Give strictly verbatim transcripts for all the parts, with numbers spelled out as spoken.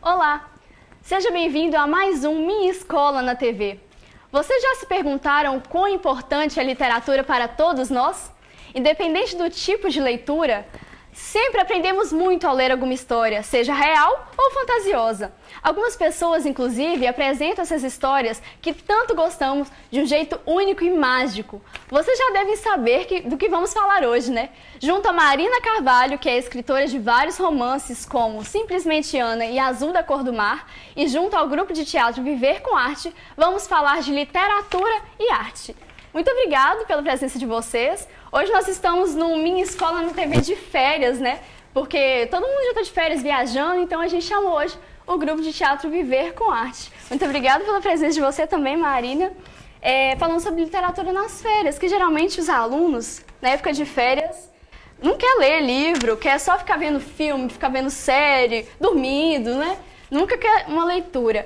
Olá! Seja bem-vindo a mais um Minha Escola na T V. Vocês já se perguntaram quão importante é a literatura para todos nós? Independente do tipo de leitura, sempre aprendemos muito ao ler alguma história, seja real ou fantasiosa. Algumas pessoas, inclusive, apresentam essas histórias que tanto gostamos de um jeito único e mágico. Vocês já devem saber que, do que vamos falar hoje, né? Junto a Marina Carvalho, que é escritora de vários romances como Simplesmente Ana e Azul da Cor do Mar, e junto ao grupo de teatro Viver com Arte, vamos falar de literatura e arte. Muito obrigada pela presença de vocês. Hoje nós estamos no Minha Escola na T V de férias, né? Porque todo mundo já está de férias viajando, então a gente chamou hoje o grupo de teatro Viver com Arte. Muito obrigada pela presença de você também, Marina. É, falando sobre literatura nas férias, que geralmente os alunos, na época de férias, não quer ler livro, quer só ficar vendo filme, ficar vendo série, dormindo, né? Nunca quer uma leitura.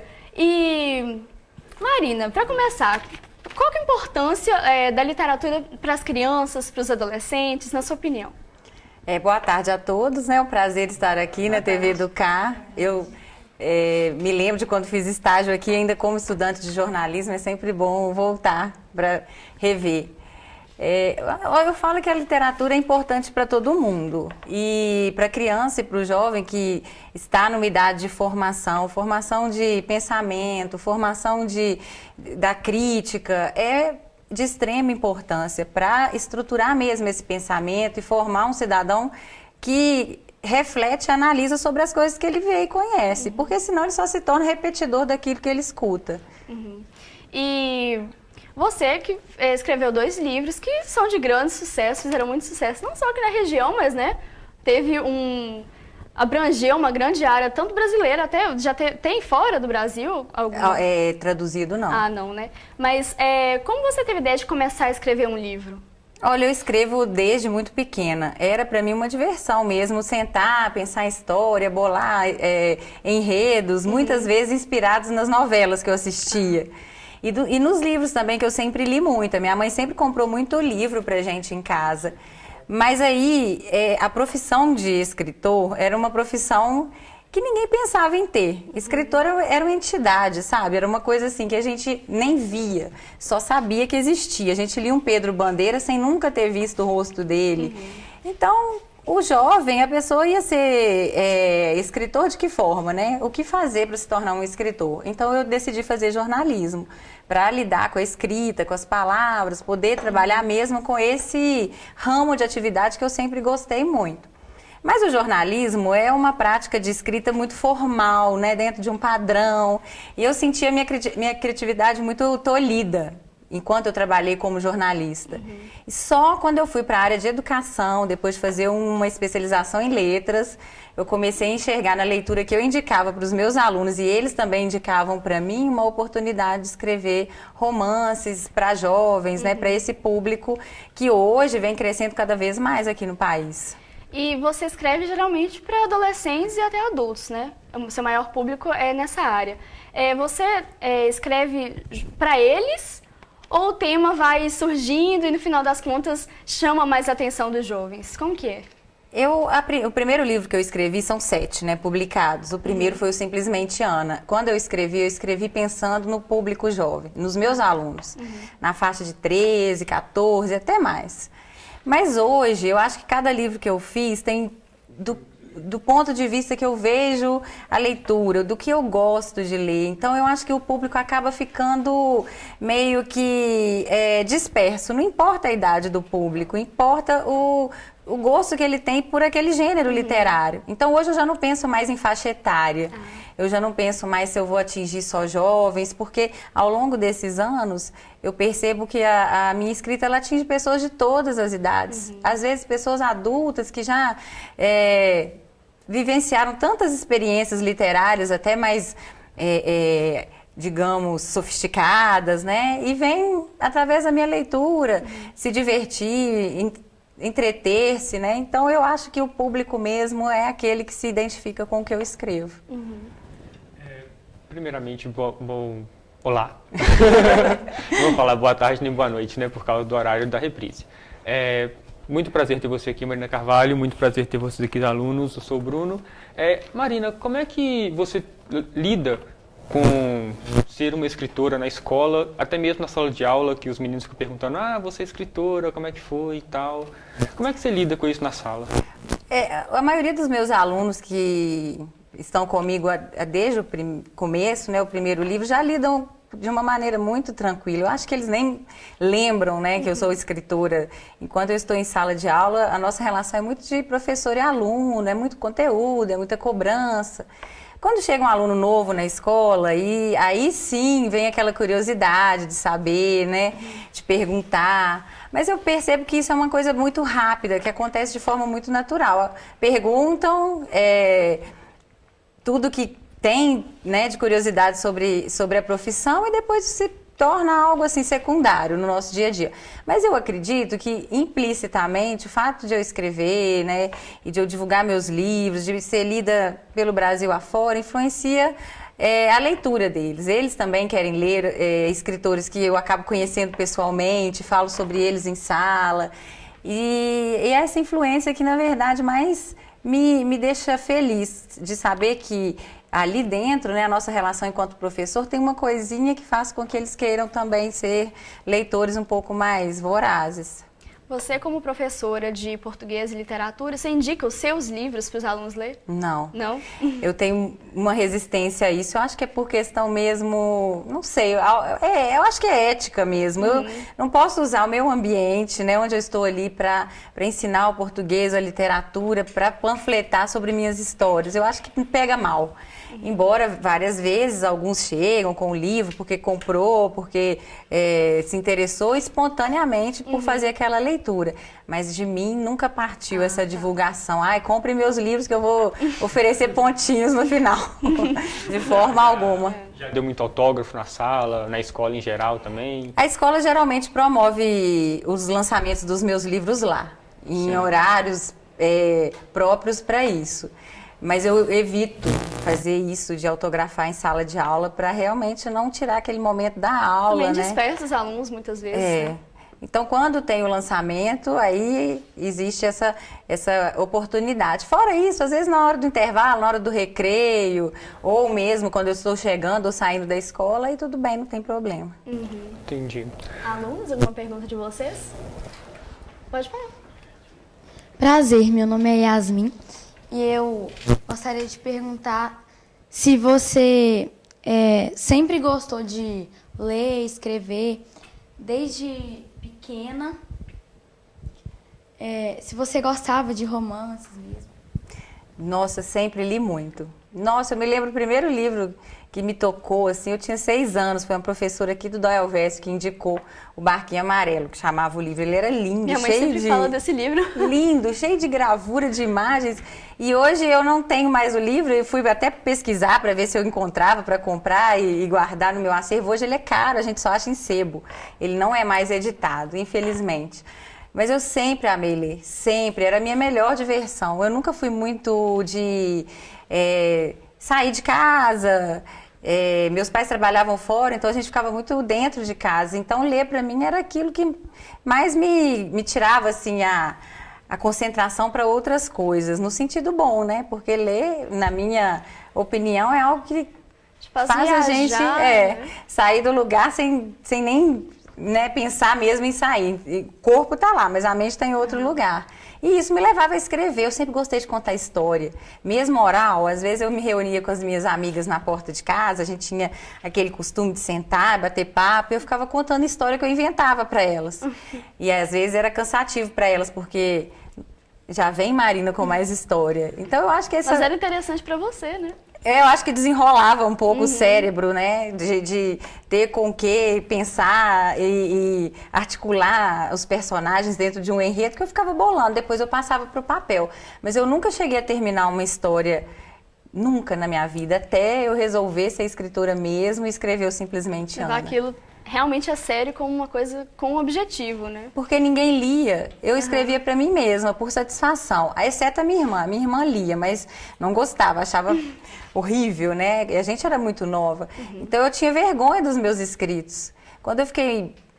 E, Marina, para começar, qual que é a importância é, da literatura para as crianças, para os adolescentes, na sua opinião? É, boa tarde a todos, né? É um prazer estar aqui boa na tarde. T V Educar. Eu é, me lembro de quando fiz estágio aqui, ainda como estudante de jornalismo, é sempre bom voltar para rever. É, eu falo que a literatura é importante para todo mundo, e para a criança e para o jovem que está numa idade de formação, formação de pensamento, formação de, da crítica, é de extrema importância para estruturar mesmo esse pensamento e formar um cidadão que reflete e analisa sobre as coisas que ele vê e conhece, uhum. porque senão ele só se torna repetidor daquilo que ele escuta. Uhum. E você que escreveu dois livros que são de grande sucesso, fizeram muito sucesso, não só aqui na região, mas né, teve um... abrangeu uma grande área, tanto brasileira, até já te, tem fora do Brasil? Algum... É traduzido, não. Ah, não, né? Mas é, como você teve ideia de começar a escrever um livro? Olha, eu escrevo desde muito pequena. Era para mim uma diversão mesmo, sentar, pensar em história, bolar é, enredos, uhum. muitas vezes inspirados nas novelas que eu assistia. E, do, e nos livros também, que eu sempre li muito. A minha mãe sempre comprou muito livro pra gente em casa. Mas aí, é, a profissão de escritor era uma profissão que ninguém pensava em ter. Escritor era uma entidade, sabe? Era uma coisa assim que a gente nem via, só sabia que existia. A gente lia um Pedro Bandeira sem nunca ter visto o rosto dele. Uhum. Então, o jovem, a pessoa ia ser é, escritor de que forma, né? O que fazer para se tornar um escritor? Então, eu decidi fazer jornalismo, para lidar com a escrita, com as palavras, poder trabalhar mesmo com esse ramo de atividade que eu sempre gostei muito. Mas o jornalismo é uma prática de escrita muito formal, né, dentro de um padrão, e eu sentia minha, minha criatividade muito tolhida enquanto eu trabalhei como jornalista. Uhum. E só quando eu fui para a área de educação, depois de fazer uma especialização em letras, eu comecei a enxergar na leitura que eu indicava para os meus alunos, e eles também indicavam para mim, uma oportunidade de escrever romances para jovens, uhum. né, para esse público que hoje vem crescendo cada vez mais aqui no país. E você escreve geralmente para adolescentes e até adultos, né? O seu maior público é nessa área. É, você é, escreve para eles ou o tema vai surgindo e no final das contas chama mais a atenção dos jovens? Como que é? Eu, a, o primeiro livro que eu escrevi são sete, né, publicados. O primeiro uhum. foi o Simplesmente Ana. Quando eu escrevi, eu escrevi pensando no público jovem, nos meus alunos, uhum. na faixa de treze, quatorze, até mais. Mas hoje, eu acho que cada livro que eu fiz tem, do, do ponto de vista que eu vejo a leitura, do que eu gosto de ler. Então, eu acho que o público acaba ficando meio que é, disperso. Não importa a idade do público, importa o... o gosto que ele tem por aquele gênero uhum. literário. Então, hoje eu já não penso mais em faixa etária. Ah. Eu já não penso mais se eu vou atingir só jovens, porque ao longo desses anos, eu percebo que a, a minha escrita ela atinge pessoas de todas as idades. Uhum. Às vezes, pessoas adultas que já é, vivenciaram tantas experiências literárias, até mais... É, é, digamos, sofisticadas, né? E vem, através da minha leitura, uhum. se divertir, entreter-se, né? Então, eu acho que o público mesmo é aquele que se identifica com o que eu escrevo. Uhum. É, primeiramente, bom, bom, olá. Não vou falar boa tarde nem boa noite, né? Por causa do horário da reprise. É, Muito prazer ter você aqui, Marina Carvalho. Muito prazer ter vocês aqui, alunos. Eu sou o Bruno. É, Marina, como é que você lida com ser uma escritora na escola, até mesmo na sala de aula, que os meninos ficam perguntando, ah, você é escritora, como é que foi e tal. Como é que você lida com isso na sala? É, a maioria dos meus alunos que estão comigo desde o prim- começo, né, o primeiro livro, já lidam de uma maneira muito tranquila. Eu acho que eles nem lembram, né, que eu sou escritora. Enquanto eu estou em sala de aula, a nossa relação é muito de professor e aluno, é muito conteúdo, é muita cobrança. Quando chega um aluno novo na escola, e aí sim vem aquela curiosidade de saber, né, de perguntar. Mas eu percebo que isso é uma coisa muito rápida, que acontece de forma muito natural. Perguntam é, tudo que tem, né, de curiosidade sobre, sobre a profissão e depois se torna algo assim secundário no nosso dia a dia. Mas eu acredito que implicitamente o fato de eu escrever, né, e de eu divulgar meus livros, de ser lida pelo Brasil afora, influencia é, a leitura deles. Eles também querem ler é, escritores que eu acabo conhecendo pessoalmente, falo sobre eles em sala. E, e essa influência que, na verdade, mais me, me deixa feliz de saber que ali dentro, né, a nossa relação enquanto professor tem uma coisinha que faz com que eles queiram também ser leitores um pouco mais vorazes. Você, como professora de português e literatura, você indica os seus livros para os alunos lerem? Não. Não? Eu tenho uma resistência a isso. Eu acho que é por questão mesmo, não sei, é, eu acho que é ética mesmo. Uhum. Eu não posso usar o meu ambiente, né, onde eu estou ali para para ensinar o português, a literatura, para panfletar sobre minhas histórias. Eu acho que me pega mal. Embora várias vezes alguns chegam com o livro porque comprou, porque é, se interessou espontaneamente por uhum. fazer aquela leitura. Mas de mim nunca partiu ah, essa tá. divulgação. Ai, compre meus livros que eu vou oferecer pontinhos no final. De forma alguma. Já deu muito autógrafo na sala, na escola em geral também? A escola geralmente promove os lançamentos dos meus livros lá, em Sim. horários é, próprios para isso. Mas eu evito fazer isso de autografar em sala de aula para realmente não tirar aquele momento da aula, Também né? dispersa os alunos muitas vezes. É. Né? Então, quando tem o lançamento, aí existe essa, essa oportunidade. Fora isso, às vezes na hora do intervalo, na hora do recreio, ou mesmo quando eu estou chegando ou saindo da escola, aí tudo bem, não tem problema. Uhum. Entendi. Alunos, alguma pergunta de vocês? Pode falar. Prazer, meu nome é Yasmin. E eu gostaria de perguntar se você é, sempre gostou de ler, escrever, desde pequena, é, se você gostava de romances mesmo. Nossa, sempre li muito. Nossa, eu me lembro do primeiro livro que me tocou, assim, eu tinha seis anos, foi uma professora aqui do Doelvésio que indicou o Barquinho Amarelo, que chamava o livro. Ele era lindo, Minha mãe cheio sempre de... fala desse livro. Lindo, cheio de gravura, de imagens. E hoje eu não tenho mais o livro, eu fui até pesquisar para ver se eu encontrava para comprar e, e guardar no meu acervo. Hoje ele é caro, a gente só acha em sebo. Ele não é mais editado, infelizmente. Mas eu sempre amei ler, sempre. Era a minha melhor diversão. Eu nunca fui muito de é, sair de casa. É, meus pais trabalhavam fora, então a gente ficava muito dentro de casa. Então ler para mim era aquilo que mais me, me tirava assim, a, a concentração para outras coisas. No sentido bom, né? Porque ler, na minha opinião, é algo que faz, faz viajar, a gente é, né? sair do lugar sem, sem nem... Né, pensar mesmo em sair. O corpo está lá, mas a mente está em outro uhum. lugar. E isso me levava a escrever. Eu sempre gostei de contar história. Mesmo oral, às vezes eu me reunia com as minhas amigas na porta de casa, a gente tinha aquele costume de sentar, bater papo, e eu ficava contando história que eu inventava para elas. Uhum. E às vezes era cansativo para elas, porque já vem Marina com mais história. Então eu acho que essa... Mas era interessante para você, né? Eu acho que desenrolava um pouco uhum. o cérebro, né? De, de ter com o que pensar e, e articular os personagens dentro de um enredo que eu ficava bolando. Depois eu passava para o papel. Mas eu nunca cheguei a terminar uma história, nunca na minha vida, até eu resolver ser escritora mesmo e escrever o Simplesmente Ana. Aquilo realmente é sério como uma coisa com um objetivo, né? Porque ninguém lia. Eu escrevia uhum. para mim mesma, por satisfação. Exceto a minha irmã. A minha irmã lia, mas não gostava, achava horrível, né? E a gente era muito nova. Uhum. Então eu tinha vergonha dos meus escritos. Quando eu fiquei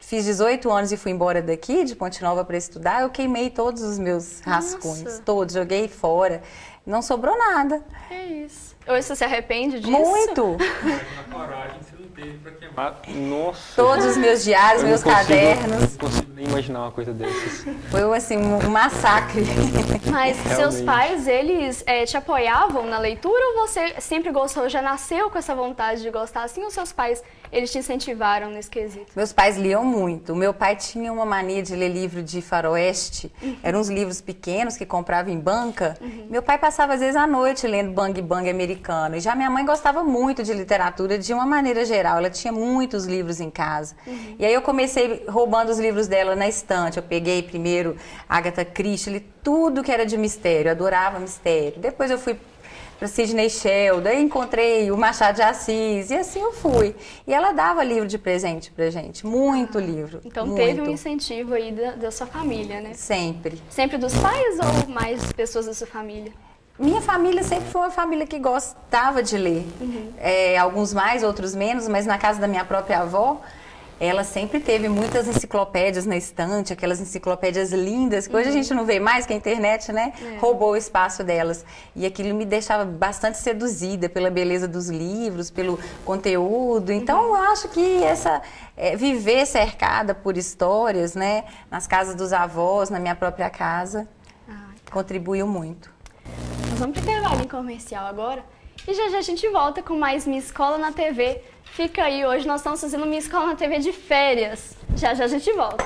fiz dezoito anos e fui embora daqui, de Ponte Nova, para estudar, eu queimei todos os meus rascunhos, Nossa. todos, joguei fora. Não sobrou nada. É isso. Hoje você se arrepende disso? Muito! Na coragem você não teve pra queimar. Nossa! Todos os meus diários, Eu meus não consigo- cadernos. Não consigo nem imaginar uma coisa dessas. Foi assim, um massacre. Mas seus Realmente. pais, eles eh, te apoiavam na leitura ou você sempre gostou, já nasceu com essa vontade de gostar assim, ou seus pais, eles te incentivaram nesse quesito? Meus pais liam muito. Meu pai tinha uma mania de ler livro de faroeste. Uhum. Eram uns livros pequenos que comprava em banca. Meu pai passava às vezes à noite lendo Bang Bang americano. E já minha mãe gostava muito de literatura de uma maneira geral. Ela tinha muitos livros em casa. Uhum. E aí eu comecei roubando os livros dela na estante. Eu peguei primeiro Agatha Christie, li tudo que era de mistério. Eu adorava mistério. Depois eu fui para Sidney Sheldon, aí encontrei o Machado de Assis, e assim eu fui. E ela dava livro de presente pra gente, muito livro. Então muito. teve um incentivo aí da, da sua família, né? Sempre. Sempre dos pais ou mais pessoas da sua família? Minha família sempre foi uma família que gostava de ler. Uhum. É, alguns mais, outros menos, mas na casa da minha própria avó, ela sempre teve muitas enciclopédias na estante, aquelas enciclopédias lindas, que hoje a gente não vê mais, que a internet, né, É. roubou o espaço delas. E aquilo me deixava bastante seduzida pela beleza dos livros, pelo conteúdo. Então, eu acho que essa é, viver cercada por histórias, né, nas casas dos avós, na minha própria casa, Ah, contribuiu muito. nós vamos para o intervalo comercial agora. E já já a gente volta com mais Minha Escola na T V. Fica aí, hoje nós estamos fazendo Minha Escola na T V de férias. Já já a gente volta.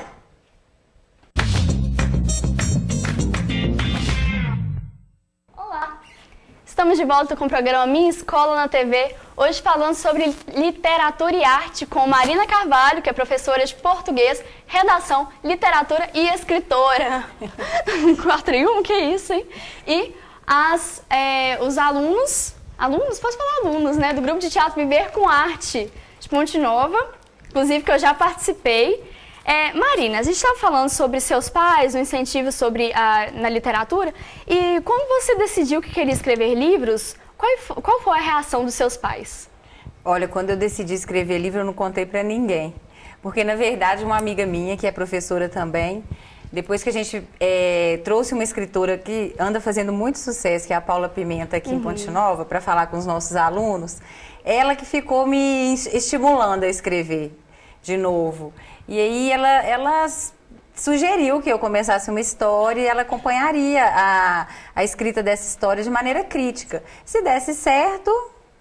Olá! Estamos de volta com o programa Minha Escola na T V. Hoje falando sobre literatura e arte com Marina Carvalho, que é professora de português, redação, literatura e escritora. Quatro em um, que isso, hein? E as, é, os alunos, alunos, posso falar alunos, né? Do grupo de teatro Viver com Arte de Ponte Nova, inclusive que eu já participei. É, Marina, a gente estava falando sobre seus pais, o incentivo sobre a, na literatura, e quando você decidiu que queria escrever livros, qual, fo- qual foi a reação dos seus pais? Olha, quando eu decidi escrever livro, eu não contei pra ninguém. Porque, na verdade, uma amiga minha, que é professora também, depois que a gente é, trouxe uma escritora que anda fazendo muito sucesso, que é a Paula Pimenta, aqui em Ponte Nova, para falar com os nossos alunos, ela que ficou me estimulando a escrever de novo. E aí ela, ela sugeriu que eu começasse uma história e ela acompanharia a, a escrita dessa história de maneira crítica. Se desse certo,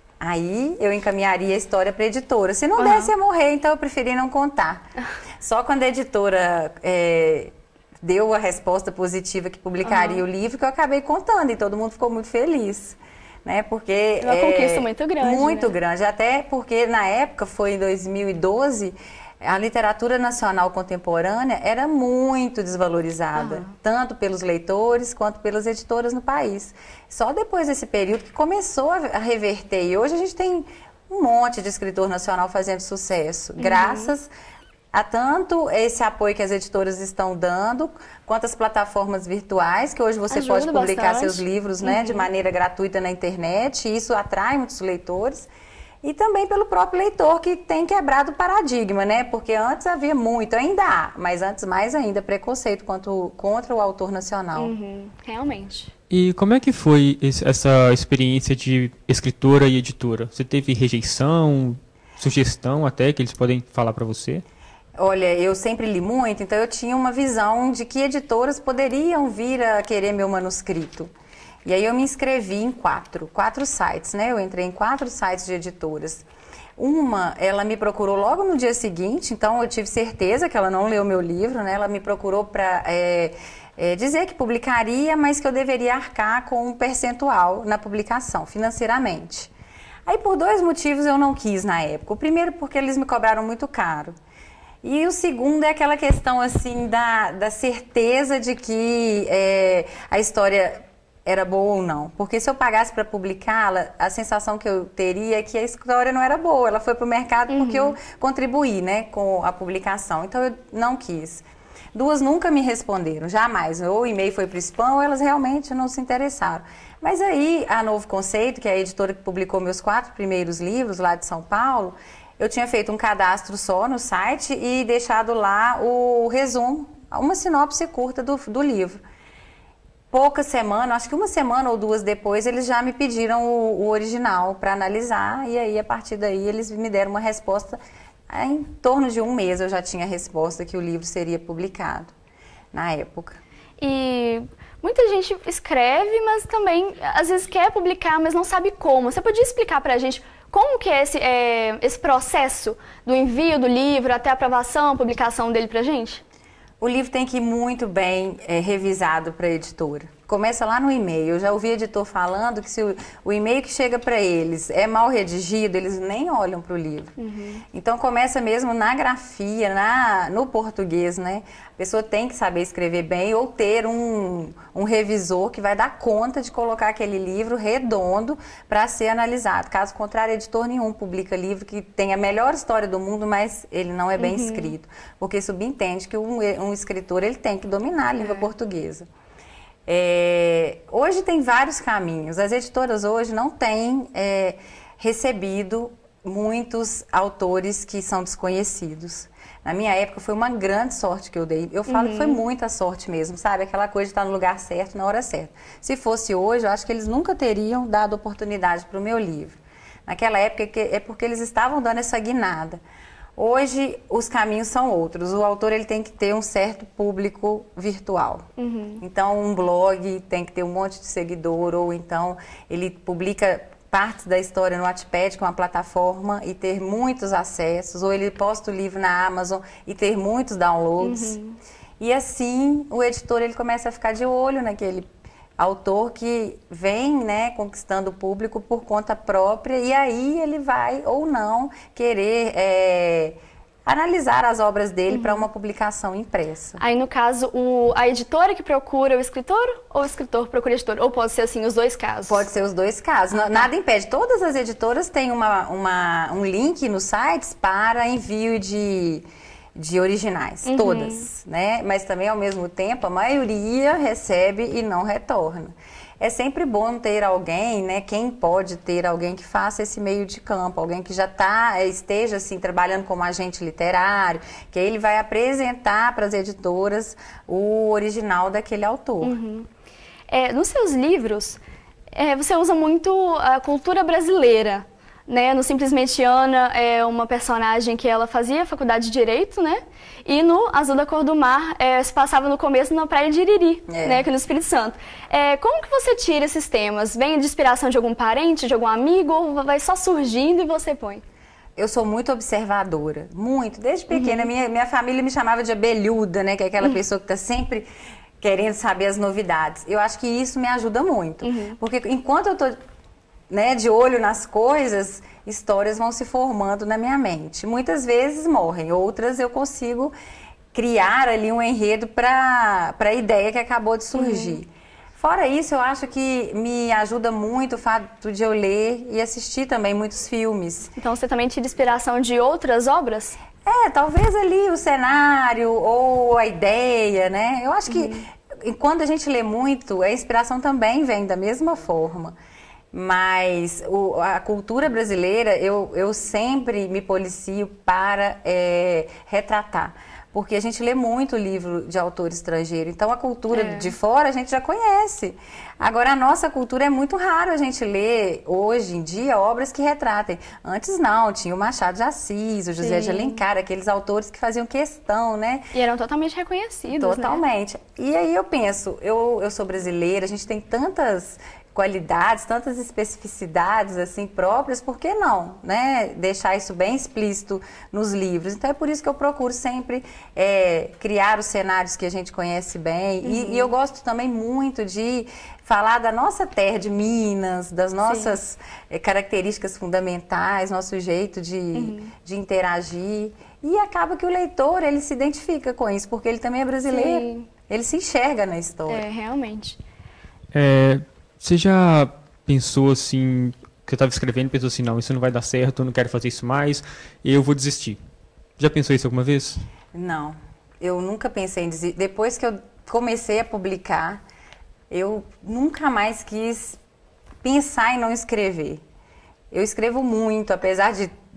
aí eu encaminharia a história para a editora. Se não Uhum. desse, ia morrer, então eu preferi não contar. Só quando a editora é, deu a resposta positiva que publicaria Uhum. o livro, que eu acabei contando e todo mundo ficou muito feliz. Né? Porque Uma conquista muito grande, Muito né? grande, até porque na época, foi em dois mil e doze, a literatura nacional contemporânea era muito desvalorizada, tanto pelos leitores quanto pelas editoras no país. Só depois desse período que começou a a reverter. E hoje a gente tem um monte de escritor nacional fazendo sucesso, graças a tanto esse apoio que as editoras estão dando, quanto as plataformas virtuais, que hoje você Ajuda pode publicar bastante. seus livros, né, de maneira gratuita na internet, e isso atrai muitos leitores. E também pelo próprio leitor, que tem quebrado o paradigma, né? Porque antes havia muito, ainda há, mas antes mais ainda, preconceito quanto, contra o autor nacional. Uhum, realmente. E como é que foi esse- essa experiência de escritora e editora? Você teve rejeição, sugestão até que eles podem falar para você? Olha, eu sempre li muito, então eu tinha uma visão de que editoras poderiam vir a querer meu manuscrito. E aí eu me inscrevi em quatro, quatro sites, né? Eu entrei em quatro sites de editoras. Uma, ela me procurou logo no dia seguinte, então eu tive certeza que ela não leu meu livro, né? Ela me procurou para é, é, dizer que publicaria, mas que eu deveria arcar com um percentual na publicação, financeiramente. Aí por dois motivos eu não quis na época. O primeiro porque eles me cobraram muito caro. E o segundo é aquela questão assim da, da certeza de que é, a história era boa ou não. Porque se eu pagasse para publicá-la, a sensação que eu teria é que a história não era boa. Ela foi para o mercado porque eu contribuí, né, com a publicação. Então eu não quis. Duas nunca me responderam, jamais. Ou o e-mail foi para o spam ou elas realmente não se interessaram. Mas aí a Novo Conceito, que é a editora que publicou meus quatro primeiros livros lá de São Paulo, eu tinha feito um cadastro só no site e deixado lá o resumo, uma sinopse curta do, do livro. Pouca semana, acho que uma semana ou duas depois, eles já me pediram o, o original para analisar, e aí a partir daí eles me deram uma resposta. Em torno de um mês eu já tinha a resposta que o livro seria publicado, na época. E muita gente escreve, mas também às vezes quer publicar, mas não sabe como. Você podia explicar para a gente como que é esse, é esse processo do envio do livro até a aprovação, a publicação dele para a gente? O livro tem que ir muito bem é, revisado para a editora. Começa lá no e-mail. Eu já ouvi editor falando que se o, o e-mail que chega para eles é mal redigido, eles nem olham para o livro. Uhum. Então começa mesmo na grafia, na, no português, né? A pessoa tem que saber escrever bem ou ter um, um revisor que vai dar conta de colocar aquele livro redondo para ser analisado. Caso contrário, editor nenhum publica livro que tem a melhor história do mundo, mas ele não é bem uhum. escrito. Porque subentende que um, um escritor ele tem que dominar a língua é. portuguesa. É, hoje tem vários caminhos. As editoras hoje não têm é, recebido muitos autores que são desconhecidos. Na minha época foi uma grande sorte que eu dei. Eu falo uhum. que foi muita sorte mesmo, sabe? Aquela coisa de estar no lugar certo, na hora certa. Se fosse hoje, eu acho que eles nunca teriam dado oportunidade para o meu livro. Naquela época é porque eles estavam dando essa guinada. Hoje, os caminhos são outros. O autor ele tem que ter um certo público virtual. Uhum. Então, um blog tem que ter um monte de seguidor, ou então ele publica partes da história no Wattpad, que é uma plataforma, e ter muitos acessos, ou ele posta o livro na Amazon e ter muitos downloads. Uhum. E assim, o editor ele começa a ficar de olho naquele autor que vem, né, conquistando o público por conta própria, e aí ele vai ou não querer é, analisar as obras dele uhum. para uma publicação impressa. Aí, no caso, o, a editora que procura o escritor ou o escritor procura a editora? Ou pode ser assim, os dois casos? Pode ser os dois casos. Ah, Nada tá. impede. Todas as editoras têm uma, uma, um link nos sites para envio de... de originais, uhum. todas, né? Mas também, ao mesmo tempo, a maioria recebe e não retorna. É sempre bom ter alguém, né? Quem pode ter alguém que faça esse meio de campo, alguém que já tá, esteja assim, trabalhando como agente literário, que aí ele vai apresentar para as editoras o original daquele autor. Uhum. É, nos seus livros, é, você usa muito a cultura brasileira. Né? No Simplesmente Ana é uma personagem que ela fazia faculdade de Direito, né? E no Azul da Cor do Mar é, se passava no começo na Praia de Iriri, é. né? Aqui no Espírito Santo. É, como que você tira esses temas? Vem de inspiração de algum parente, de algum amigo, ou vai só surgindo e você põe? Eu sou muito observadora, muito. Desde pequena, uhum. minha, minha família me chamava de abelhuda, né? Que é aquela uhum. pessoa que está sempre querendo saber as novidades. Eu acho que isso me ajuda muito. Uhum. Porque enquanto eu estou... né, de olho nas coisas, histórias vão se formando na minha mente. Muitas vezes morrem, outras eu consigo criar ali um enredo para a ideia que acabou de surgir. Uhum. Fora isso, eu acho que me ajuda muito o fato de eu ler e assistir também muitos filmes. Então você também tira inspiração de outras obras? É, talvez ali o cenário ou a ideia, né? Eu acho que uhum. quando a gente lê muito, a inspiração também vem da mesma forma. Mas o, a cultura brasileira, eu, eu sempre me policio para é, retratar. Porque a gente lê muito livro de autor estrangeiro, então a cultura é. de fora a gente já conhece. Agora, a nossa cultura é muito raro a gente ler, hoje em dia, obras que retratem. Antes não, tinha o Machado de Assis, o José Sim. de Alencar, aqueles autores que faziam questão, né? E eram totalmente reconhecidos, Totalmente. Né? E aí eu penso, eu, eu sou brasileira, a gente tem tantas... qualidades, tantas especificidades assim próprias, por que não, né? Deixar isso bem explícito nos livros. Então é por isso que eu procuro sempre é, criar os cenários que a gente conhece bem. Uhum. E, e eu gosto também muito de falar da nossa terra, de Minas, das nossas é, características fundamentais, nosso jeito de, uhum. de interagir. E acaba que o leitor, ele se identifica com isso, porque ele também é brasileiro. Sim. Ele se enxerga na história. É, realmente. É... Você já pensou assim, que eu estava escrevendo e pensou assim, não, isso não vai dar certo, eu não quero fazer isso mais, eu vou desistir. Já pensou isso alguma vez? Não, eu nunca pensei em desistir. Depois que eu comecei a publicar, eu nunca mais quis pensar em não escrever. Eu escrevo muito, apesar de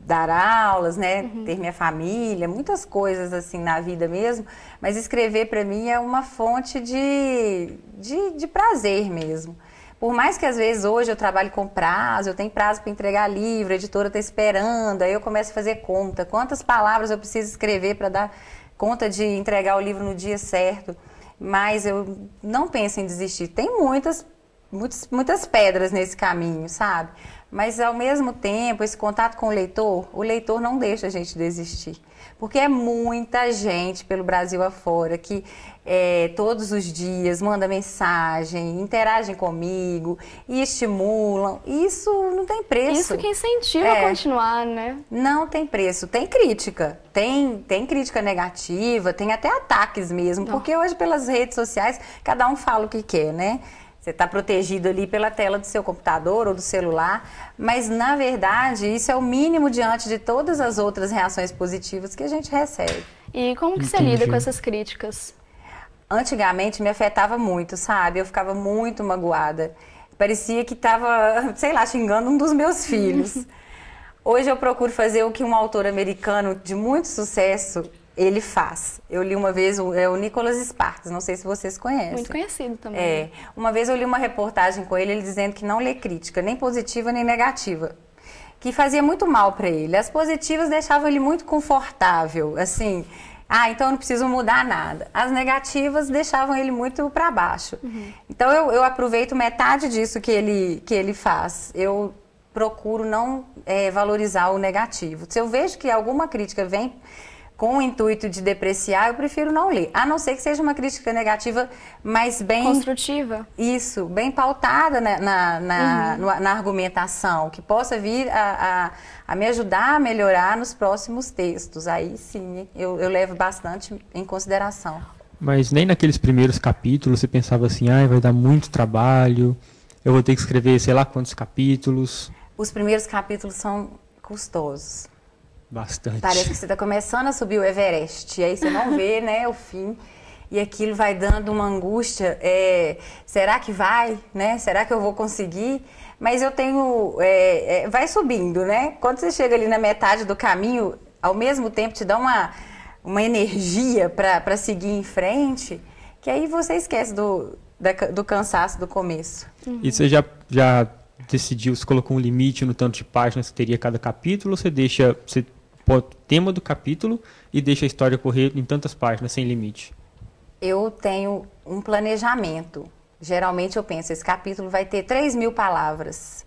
dar aulas, né? Uhum. Ter minha família, muitas coisas assim na vida mesmo. Mas escrever para mim é uma fonte de, de, de prazer mesmo. Por mais que às vezes hoje eu trabalhe com prazo, eu tenho prazo para entregar livro, a editora está esperando, aí eu começo a fazer conta. Quantas palavras eu preciso escrever para dar conta de entregar o livro no dia certo? Mas eu não penso em desistir. Tem muitas, muitas, muitas pedras nesse caminho, sabe? Mas, ao mesmo tempo, esse contato com o leitor, o leitor não deixa a gente desistir. Porque é muita gente pelo Brasil afora que é, todos os dias manda mensagem, interagem comigo e estimulam. Isso não tem preço. Isso que incentiva é, a continuar, né? Não tem preço. Tem crítica. Tem, tem crítica negativa, tem até ataques mesmo. Não. Porque hoje, pelas redes sociais, cada um fala o que quer, né? Você está protegido ali pela tela do seu computador ou do celular, mas, na verdade, isso é o mínimo diante de todas as outras reações positivas que a gente recebe. E como que você lida com essas críticas? Antigamente me afetava muito, sabe? Eu ficava muito magoada. Parecia que estava, sei lá, xingando um dos meus filhos. Hoje eu procuro fazer o que um autor americano de muito sucesso ele faz. Eu li uma vez o, é o Nicholas Sparks, não sei se vocês conhecem. Muito conhecido também. É, uma vez eu li uma reportagem com ele, ele dizendo que não lê crítica, nem positiva nem negativa, que fazia muito mal para ele. As positivas deixavam ele muito confortável, assim, ah, então eu não preciso mudar nada. As negativas deixavam ele muito para baixo. Uhum. Então eu, eu aproveito metade disso que ele, que ele faz. Eu procuro não é, valorizar o negativo. Se eu vejo que alguma crítica vem com o intuito de depreciar, eu prefiro não ler. A não ser que seja uma crítica negativa, mas bem... construtiva. Isso, bem pautada na, na, na, uhum. na argumentação, que possa vir a, a, a me ajudar a melhorar nos próximos textos. Aí sim, eu, eu levo bastante em consideração. Mas nem naqueles primeiros capítulos você pensava assim, ah, vai dar muito trabalho, eu vou ter que escrever sei lá quantos capítulos. Os primeiros capítulos são custosos. Bastante. Parece que você está começando a subir o Everest, e aí você não vê, né, o fim, e aquilo vai dando uma angústia, é, será que vai, né, será que eu vou conseguir? Mas eu tenho, é, é, vai subindo, né, quando você chega ali na metade do caminho, ao mesmo tempo te dá uma, uma energia para seguir em frente, que aí você esquece do, da, do cansaço do começo. Uhum. E você já... já decidiu, você colocou um limite no tanto de páginas que teria cada capítulo, ou você deixa, você põe o tema do capítulo e deixa a história correr em tantas páginas, sem limite? Eu tenho um planejamento. Geralmente eu penso, esse capítulo vai ter três mil palavras.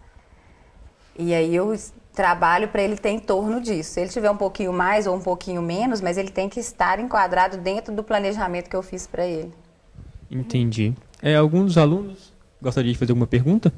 E aí eu trabalho para ele ter em torno disso. Se ele tiver um pouquinho mais ou um pouquinho menos, mas ele tem que estar enquadrado dentro do planejamento que eu fiz para ele. Entendi. É, algum dos alunos gostaria de fazer alguma pergunta?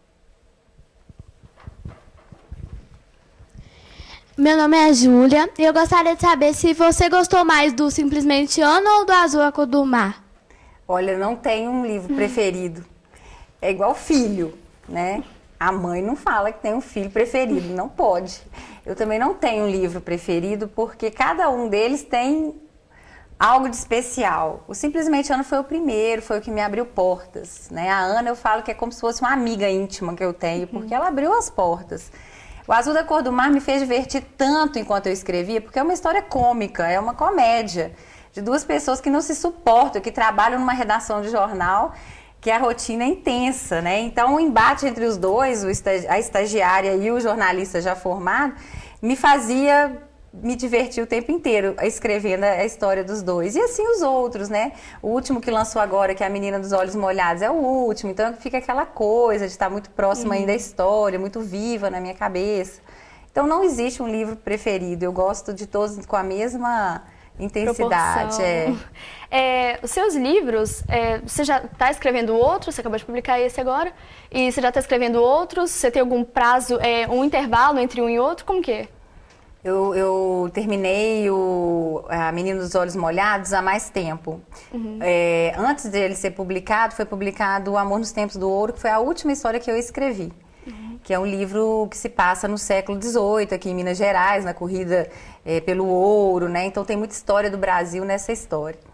Meu nome é Júlia e eu gostaria de saber se você gostou mais do Simplesmente Ana ou do Azul a Cor do Mar. Olha, não tenho um livro preferido. É igual filho, né? A mãe não fala que tem um filho preferido, não pode. Eu também não tenho um livro preferido porque cada um deles tem algo de especial. O Simplesmente Ana foi o primeiro, foi o que me abriu portas, né? A Ana eu falo que é como se fosse uma amiga íntima que eu tenho, porque ela abriu as portas. O Azul da Cor do Mar me fez divertir tanto enquanto eu escrevia, porque é uma história cômica, é uma comédia de duas pessoas que não se suportam, que trabalham numa redação de jornal, que a rotina é intensa, né? Então, o embate entre os dois, a estagiária e o jornalista já formado, me fazia me divertir o tempo inteiro escrevendo a história dos dois. E assim os outros, né? O último que lançou agora, que é A Menina dos Olhos Molhados, é o último. Então fica aquela coisa de estar muito próxima uhum. ainda da história, muito viva na minha cabeça. Então não existe um livro preferido. Eu gosto de todos com a mesma intensidade. É. É, os seus livros, é, você já está escrevendo outros? Você acabou de publicar esse agora. E você já está escrevendo outros? Você tem algum prazo, é, um intervalo entre um e outro? Como que é? Eu, eu terminei o A Menina dos Olhos Molhados há mais tempo. Uhum. É, antes dele ser publicado, foi publicado O Amor nos Tempos do Ouro, que foi a última história que eu escrevi. Uhum. Que é um livro que se passa no século dezoito, aqui em Minas Gerais, na corrida é, pelo ouro, né? Então tem muita história do Brasil nessa história.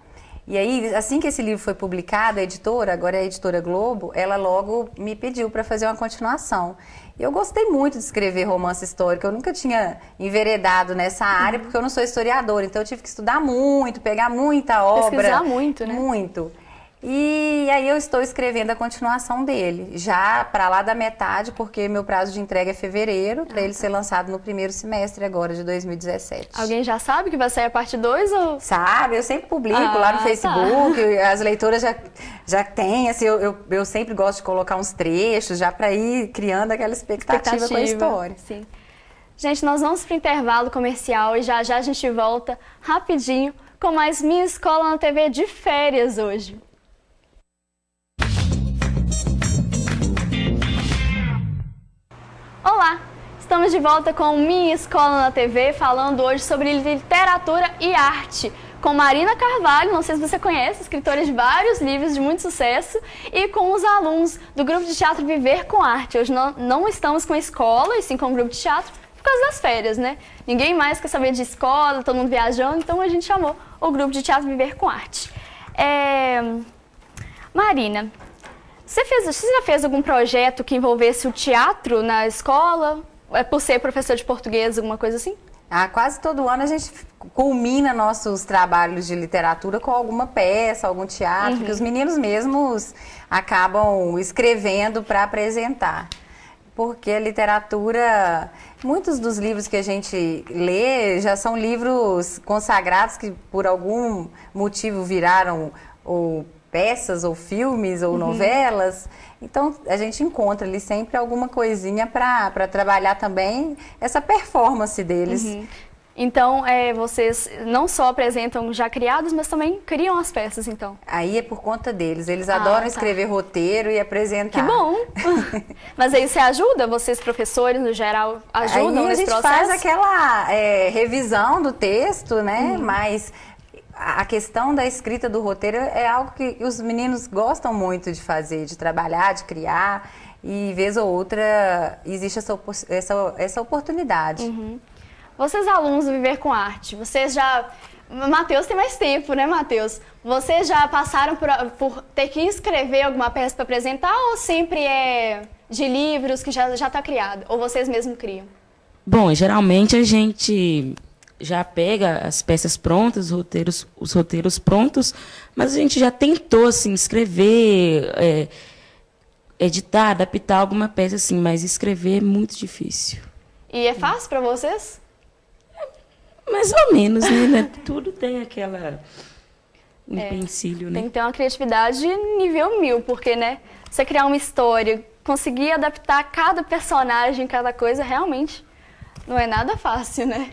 E aí, assim que esse livro foi publicado, a editora, agora é a Editora Globo, ela logo me pediu para fazer uma continuação. E eu gostei muito de escrever romance histórico, eu nunca tinha enveredado nessa área, porque eu não sou historiadora, então eu tive que estudar muito, pegar muita obra. Pesquisar muito, né? Muito. E aí eu estou escrevendo a continuação dele, já para lá da metade, porque meu prazo de entrega é fevereiro, para ah, ele tá. ser lançado no primeiro semestre agora de dois mil e dezessete. Alguém já sabe que vai sair a parte dois? Ou... Sabe, eu sempre publico ah, lá no Facebook, tá. as leitoras já, já têm, assim, eu, eu, eu sempre gosto de colocar uns trechos, já para ir criando aquela expectativa, expectativa com a história. Sim. Gente, nós vamos para o intervalo comercial e já já a gente volta rapidinho com mais Minha Escola na T V de férias hoje. Olá, estamos de volta com Minha Escola na T V, falando hoje sobre literatura e arte, com Marina Carvalho, não sei se você conhece, escritora de vários livros de muito sucesso, e com os alunos do grupo de teatro Viver com Arte. Hoje não, não estamos com a escola, e sim com o grupo de teatro, por causa das férias, né? Ninguém mais quer saber de escola, todo mundo viajando, então a gente chamou o grupo de teatro Viver com Arte. É... Marina, Você, fez, você já fez algum projeto que envolvesse o teatro na escola? É por ser professor de português, alguma coisa assim? Ah, quase todo ano a gente culmina nossos trabalhos de literatura com alguma peça, algum teatro, uhum. que os meninos mesmos acabam escrevendo para apresentar. Porque a literatura, muitos dos livros que a gente lê já são livros consagrados que por algum motivo viraram ou peças, ou filmes, ou uhum. novelas. Então, a gente encontra ali sempre alguma coisinha para trabalhar também essa performance deles. Uhum. Então, é, vocês não só apresentam já criados, mas também criam as peças, então? Aí é por conta deles. Eles ah, adoram tá. escrever roteiro e apresentar. Que bom! Mas aí você ajuda? Vocês, professores, no geral, ajudam aí nesse processo? a gente faz aquela é, revisão do texto, né? Uhum. Mas a questão da escrita do roteiro é algo que os meninos gostam muito de fazer, de trabalhar, de criar. E, vez ou outra, existe essa, essa, essa oportunidade. Uhum. Vocês, alunos do Viver com Arte, vocês já... Matheus tem mais tempo, né, Matheus? Vocês já passaram por, por ter que escrever alguma peça para apresentar ou sempre é de livros que já já está criado? Ou vocês mesmos criam? Bom, geralmente a gente já pega as peças prontas, os roteiros, os roteiros prontos, mas a gente já tentou, assim, escrever, é, editar, adaptar alguma peça, assim, mas escrever é muito difícil. E é fácil para vocês? Mais ou menos, né? Tudo tem aquela um é, empecilho, né? Tem que ter uma criatividade nível mil, porque, né? Você criar uma história, conseguir adaptar cada personagem, cada coisa, realmente não é nada fácil, né?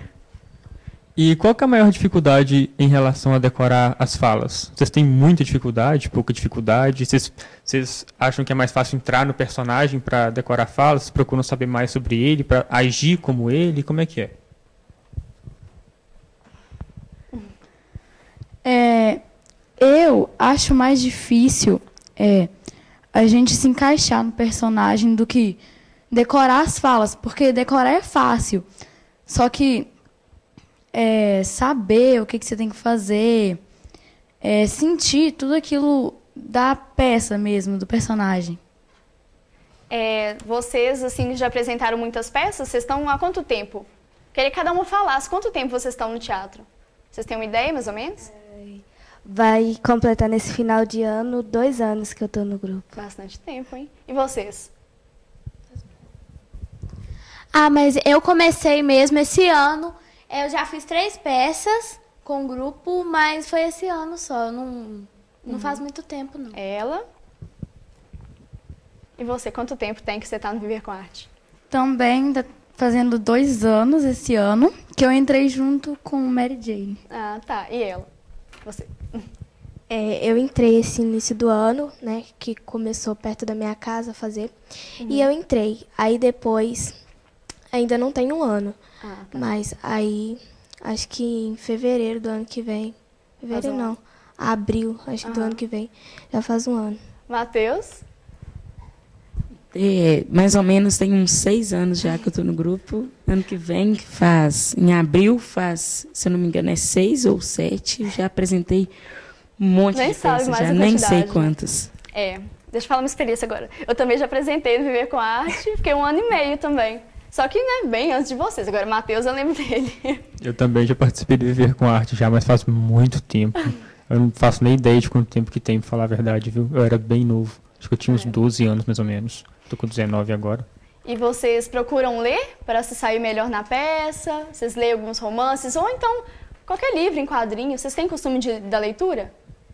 E qual que é a maior dificuldade em relação a decorar as falas? Vocês têm muita dificuldade, pouca dificuldade? Vocês, vocês acham que é mais fácil entrar no personagem para decorar falas? Vocês procuram saber mais sobre ele, para agir como ele? Como é que é? É, eu acho mais difícil é, a gente se encaixar no personagem do que decorar as falas, porque decorar é fácil, só que é, saber o que, que você tem que fazer, é, sentir tudo aquilo da peça mesmo, do personagem. É, vocês assim, já apresentaram muitas peças? Vocês estão há quanto tempo? Queria que cada uma falasse. Quanto tempo vocês estão no teatro? Vocês têm uma ideia, mais ou menos? Vai completar nesse final de ano dois anos que eu estou no grupo. Bastante tempo, hein? E vocês? Ah, mas eu comecei mesmo esse ano. Eu já fiz três peças com o grupo, mas foi esse ano só. Não, não uhum. faz muito tempo, não. Ela? E você, quanto tempo tem que você está no Viver com Arte? Também está fazendo dois anos esse ano, que eu entrei junto com Mary Jane. Ah, tá. E ela? Você? É, eu entrei esse início do ano, né, que começou perto da minha casa a fazer, uhum. e eu entrei. Aí depois, ainda não tem um ano, ah, tá. mas aí, acho que em fevereiro do ano que vem, fevereiro um não, ano. abril, acho que uhum. do ano que vem, já faz um ano. Matheus? É, mais ou menos tem uns seis anos já que eu estou no grupo. Ano que vem faz, em abril faz, se eu não me engano, é seis ou sete. Eu já apresentei Um monte Nem de sabe peças mais já, a nem sei quantidade. quantas. É, deixa eu falar uma experiência agora. Eu também já apresentei no Viver com Arte, fiquei um ano e meio também. Só que, né, bem antes de vocês. Agora, o Matheus, eu lembro dele. Eu também já participei do Viver com Arte já, mas faz muito tempo. Eu não faço nem ideia de quanto tempo que tem, pra falar a verdade, viu? Eu era bem novo. Acho que eu tinha uns doze anos, mais ou menos. Tô com dezenove agora. E vocês procuram ler para se sair melhor na peça? Vocês leem alguns romances? Ou então, qualquer livro em quadrinho. Vocês têm costume de, da leitura?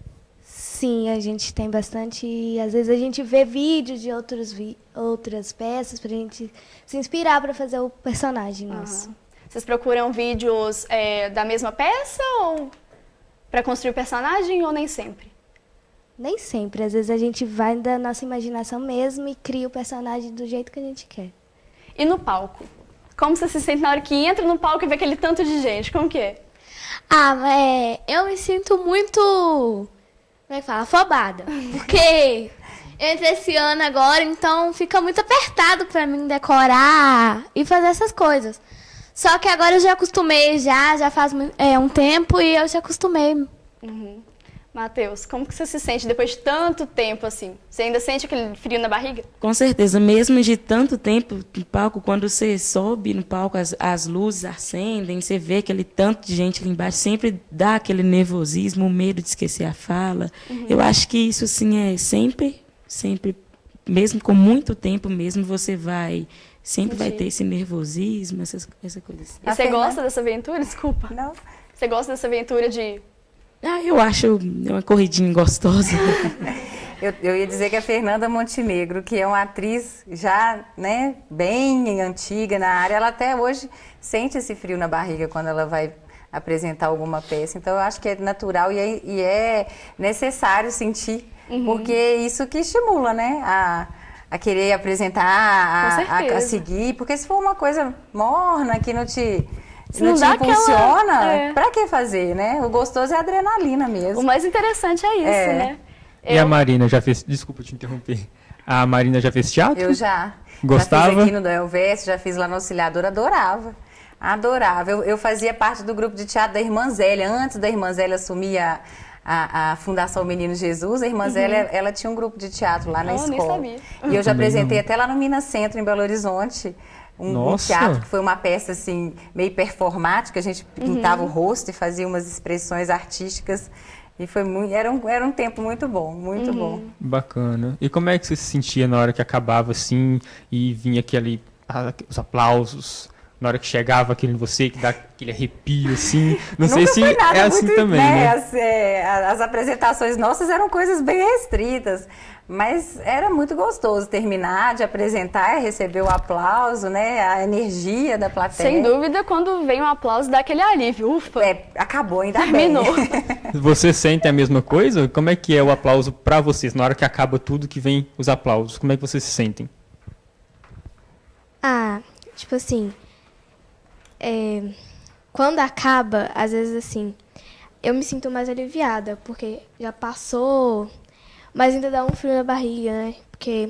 Sim, a gente tem bastante. E às vezes a gente vê vídeos de outros vi outras peças pra gente se inspirar para fazer o personagem nosso. Uhum. Vocês procuram vídeos é, da mesma peça ou para construir o personagem ou nem sempre? Nem sempre. Às vezes a gente vai da nossa imaginação mesmo e cria o personagem do jeito que a gente quer. E no palco? Como você se sente na hora que entra no palco e vê aquele tanto de gente? Como que é? Ah, é, eu me sinto muito, como é que fala, afobada. Porque entre esse ano agora, então fica muito apertado pra mim decorar e fazer essas coisas. Só que agora eu já acostumei, já, já faz é, um tempo e eu já acostumei. Uhum. Matheus, como que você se sente depois de tanto tempo assim? Você ainda sente aquele frio na barriga? Com certeza, mesmo de tanto tempo no palco, quando você sobe no palco, as, as luzes acendem, você vê aquele tanto de gente ali embaixo, sempre dá aquele nervosismo, o medo de esquecer a fala. Uhum. Eu acho que isso, sim, é sempre, sempre, mesmo com muito tempo mesmo, você vai, sempre Entendi. vai ter esse nervosismo, essas, essa coisa assim. E você gosta dessa aventura? Desculpa. Não. Você gosta dessa aventura de... Ah, eu acho uma corridinha gostosa. eu, eu ia dizer que a Fernanda Montenegro, que é uma atriz já, né, bem antiga na área, ela até hoje sente esse frio na barriga quando ela vai apresentar alguma peça. Então, eu acho que é natural e é, e é necessário sentir, uhum. porque isso que estimula, né, a, a querer apresentar, a, a, a seguir. Porque se for uma coisa morna, que não te... Se não, não te impulsiona, aquela... é. pra que fazer, né? O gostoso é a adrenalina mesmo. O mais interessante é isso, é. né? E eu... a Marina já fez... Desculpa te interromper. A Marina já fez teatro? Eu já. Gostava? Já fiz aqui no Elvésio, já fiz lá no Auxiliador, adorava. Adorava. Eu, eu fazia parte do grupo de teatro da Irmã Zélia. Antes da Irmã Zélia assumir a, a, a Fundação Menino Jesus, a Irmã uhum. Zélia, ela tinha um grupo de teatro lá na oh, escola. Nem sabia. E eu já apresentei até lá no Minas Centro, em Belo Horizonte. Um, um teatro que foi uma peça assim, meio performática, a gente pintava uhum. o rosto e fazia umas expressões artísticas. E foi muito, era, um, era um tempo muito bom, muito uhum. bom. Bacana. E como é que você se sentia na hora que acabava assim e vinha aquele, os aplausos? Na hora que chegava aquele em você, que dá aquele arrepio, assim. Não Nunca sei se foi nada é assim muito, também, né? né? As, é, as apresentações nossas eram coisas bem restritas. Mas era muito gostoso terminar de apresentar e receber o aplauso, né? A energia da plateia. Sem dúvida, quando vem um aplauso, dá aquele alívio. Ufa! É, acabou, ainda Terminou. bem. Você sente a mesma coisa? Como é que é o aplauso para vocês? Na hora que acaba tudo, que vem os aplausos, como é que vocês se sentem? Ah, tipo assim... É, quando acaba, às vezes assim, eu me sinto mais aliviada, porque já passou, mas ainda dá um frio na barriga, né? Porque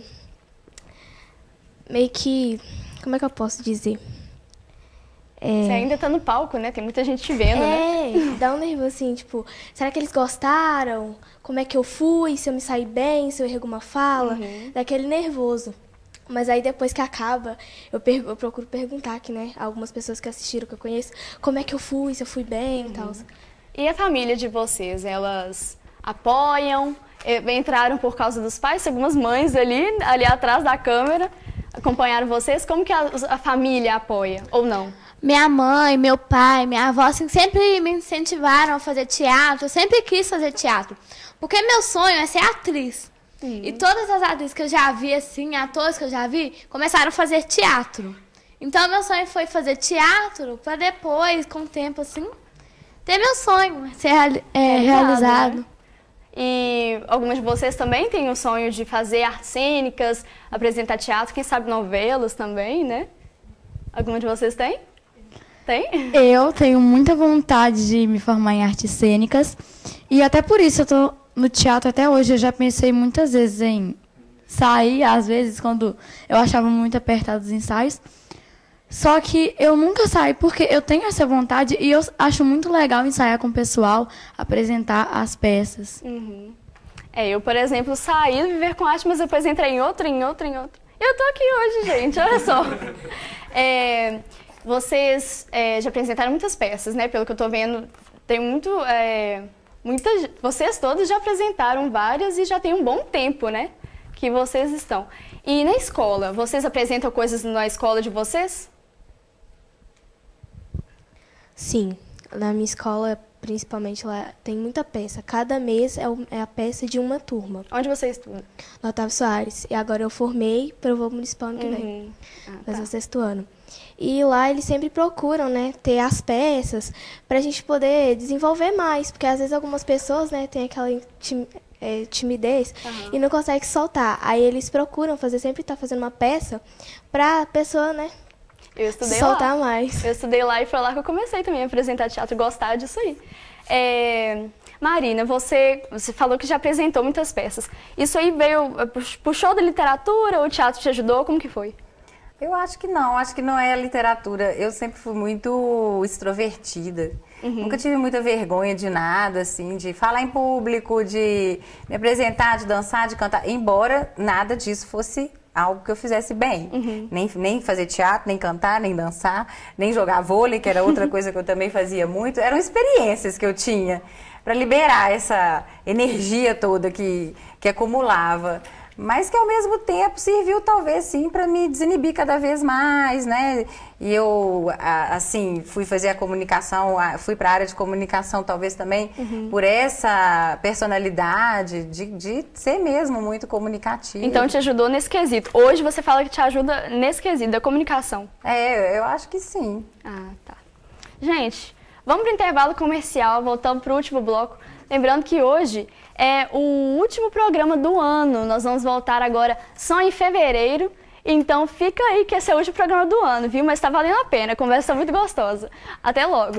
meio que, como é que eu posso dizer? É, Você ainda tá no palco, né? Tem muita gente te vendo, é, né? É, dá um nervoso assim, tipo, será que eles gostaram? Como é que eu fui? Se eu me saí bem? Se eu errei alguma fala? Uhum. Dá aquele nervoso. Mas aí depois que acaba, eu, eu procuro perguntar aqui, né, algumas pessoas que assistiram, que eu conheço, como é que eu fui, se eu fui bem e uhum. tal. E a família de vocês, elas apoiam, entraram por causa dos pais, algumas mães ali, ali atrás da câmera, acompanharam vocês, como que a, a família apoia, ou não? Minha mãe, meu pai, minha avó assim, sempre me incentivaram a fazer teatro, eu sempre quis fazer teatro, porque meu sonho é ser atriz. Sim. E todas as atrizes que eu já vi, assim, atores que eu já vi, começaram a fazer teatro. Então, meu sonho foi fazer teatro para depois, com o tempo, assim, ter meu sonho ser é, realizado. Né? E algumas de vocês também têm o sonho de fazer artes cênicas, apresentar teatro, quem sabe novelas também, né? Alguma de vocês tem? Tem? Eu tenho muita vontade de me formar em artes cênicas e até por isso eu tô no teatro até hoje. Eu já pensei muitas vezes em sair, às vezes, quando eu achava muito apertado os ensaios. Só que eu nunca saio porque eu tenho essa vontade e eu acho muito legal ensaiar com o pessoal, apresentar as peças. Uhum. É, eu, por exemplo, saí do Viver com Arte, mas depois entrei em outro, em outro, em outro. Eu tô aqui hoje, gente, olha só. É, vocês é, já apresentaram muitas peças, né? Pelo que eu tô vendo, tem muito... É, muitas, vocês todos já apresentaram várias e já tem um bom tempo, né? Que vocês estão. E na escola, vocês apresentam coisas na escola de vocês? Sim, na minha escola, principalmente lá, tem muita peça. Cada mês é, o, é a peça de uma turma. Onde você estuda? No Otávio Soares. E agora eu formei para o voo municipal ano que vem. Uhum. Ah, Mas tá. no sexto ano. E lá eles sempre procuram, né, ter as peças para a gente poder desenvolver mais. Porque às vezes algumas pessoas, né, têm aquela tim, é, timidez Uhum. e não conseguem soltar. Aí eles procuram fazer, sempre estar fazendo uma peça para a pessoa, né, Eu estudei soltar lá. mais. Eu estudei lá e foi lá que eu comecei também a apresentar teatro e gostar disso aí. É, Marina, você, você falou que já apresentou muitas peças. Isso aí veio, puxou da literatura ou o teatro te ajudou? Como que foi? Eu acho que não, acho que não é a literatura. Eu sempre fui muito extrovertida. Uhum. Nunca tive muita vergonha de nada, assim, de falar em público, de me apresentar, de dançar, de cantar. Embora nada disso fosse algo que eu fizesse bem. Uhum. Nem, nem fazer teatro, nem cantar, nem dançar, nem jogar vôlei, que era outra coisa que eu também fazia muito. Eram experiências que eu tinha para liberar essa energia toda que, que acumulava. Mas que ao mesmo tempo serviu talvez sim para me desinibir cada vez mais, né? E eu, assim, fui fazer a comunicação, fui para a área de comunicação talvez também uhum. por essa personalidade de, de ser mesmo muito comunicativa. Então te ajudou nesse quesito. Hoje você fala que te ajuda nesse quesito da comunicação. É, eu acho que sim. Ah, tá. Gente, vamos para o intervalo comercial, voltando para o último bloco. Lembrando que hoje é o último programa do ano. Nós vamos voltar agora só em fevereiro. Então fica aí que esse é o último programa do ano, viu? Mas tá valendo a pena, a conversa tá muito gostosa. Até logo!